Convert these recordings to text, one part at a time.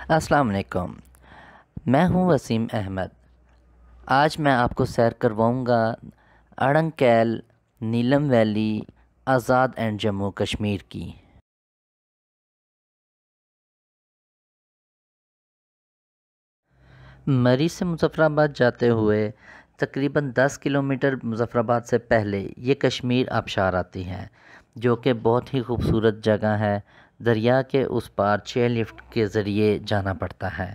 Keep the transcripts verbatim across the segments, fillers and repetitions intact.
अस्सलाम वालेकुम। मैं हूं वसीम अहमद। आज मैं आपको सैर करवाऊंगा अड़ंगकैल, नीलम वैली, आज़ाद एंड जम्मू कश्मीर की। मरी से मुज़फ़्फ़राबाद जाते हुए तकरीबन दस किलोमीटर मुज़फ़्फ़राबाद से पहले ये कश्मीर आबशार आती है, जो कि बहुत ही खूबसूरत जगह है। दरिया के उस पार चेयर लिफ्ट के ज़रिए जाना पड़ता है।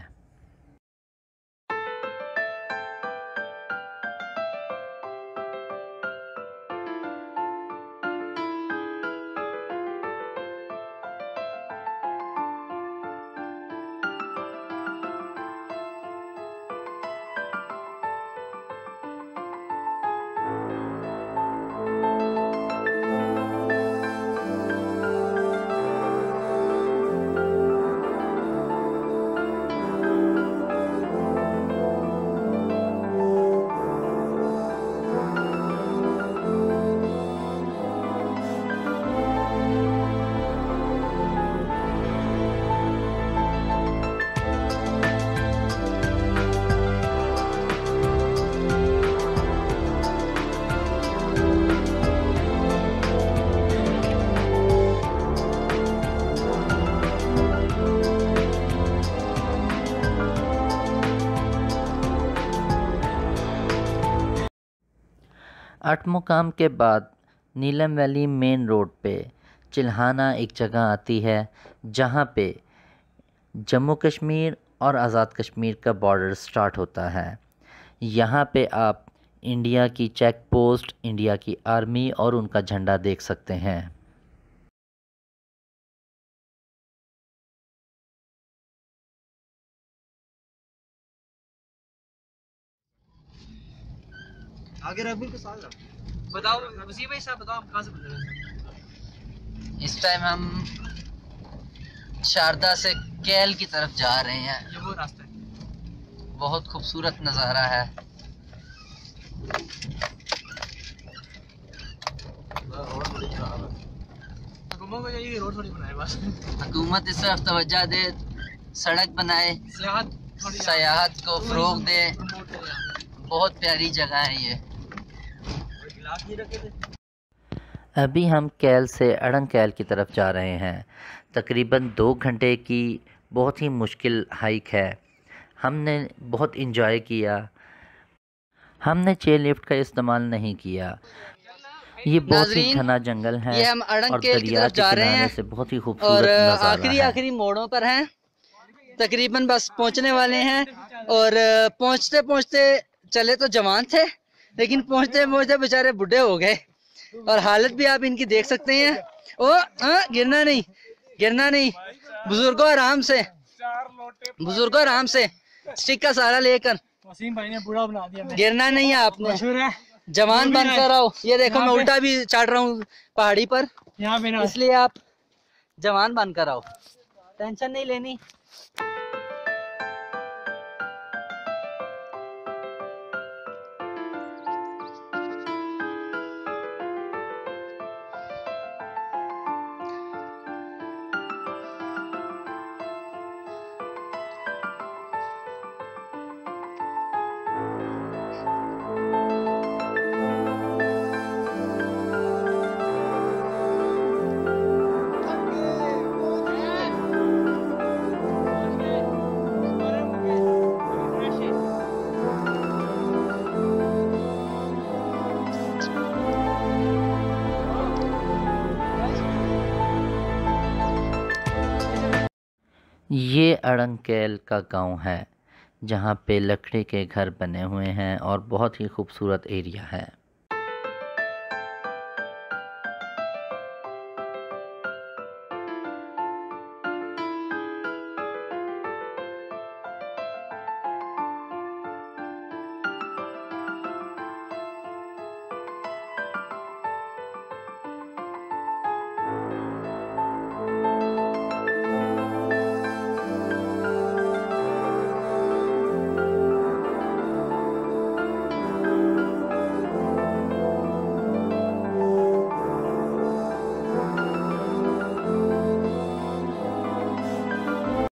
आठ मुकाम के बाद नीलम वैली मेन रोड पे चिल्हाना एक जगह आती है, जहाँ पे जम्मू कश्मीर और आज़ाद कश्मीर का बॉर्डर स्टार्ट होता है। यहाँ पे आप इंडिया की चेक पोस्ट, इंडिया की आर्मी और उनका झंडा देख सकते हैं। आगे रघुवीर के साथ रहो। बताओ वसीम भाई साहब, बताओ आप कहाँ से गुजर रहे हैं? इस टाइम हम शारदा से कैल की तरफ जा रहे हैं। ये वो रास्ता है। बहुत खूबसूरत नज़ारा है। हुकूमत को चाहिए कि रोड थोड़ी बनाए बस। हुकूमत इस तरफ तवज्जो दे, सड़क बनाए, सियाहत सयाहत को फ़रोग़ दे। प्रमोट करे यहाँ बहुत प्यारी जगह है ये। पे। गिलास नहीं रखे थे। अभी हम कैल से अड़ंगकैल की तरफ जा रहे हैं। तकरीबन दो घंटे की बहुत ही मुश्किल हाइक है। हमने बहुत इंजॉय किया। हमने चेयर लिफ्ट का इस्तेमाल नहीं किया। ये बहुत ही घना जंगल है। ये हम और अड़ंगकैल की दरिया तरफ के जा रहे किनारे हैं से बहुत ही और खूबसूरत नज़ारा आखिरी है। आखिरी मोड़ों पर हैं। तकरीबन बस पहुंचने वाले हैं और पहुंचते पहुंचते चले तो जवान थे, लेकिन पहुंचते पहुंचते बेचारे बूढ़े हो गए और हालत भी आप इनकी देख सकते हैं। ओ आ, गिरना नहीं, गिरना नहीं, बुजुर्गों आराम से, बुजुर्गों आराम से, स्टिक का सहारा लेकर। वसीम भाई ने बूढ़ा बना दिया। गिरना नहीं है आपने, मशहूर है जवान बनकर आओ। ये देखो मैं यहाँ पे- उल्टा भी चढ़ रहा हूँ पहाड़ी पर, यहाँ पे ना इसलिए आप जवान बनकर आओ, टेंशन नहीं लेनी। ये अड़ंगकैल का गांव है, जहाँ पे लकड़ी के घर बने हुए हैं और बहुत ही खूबसूरत एरिया है।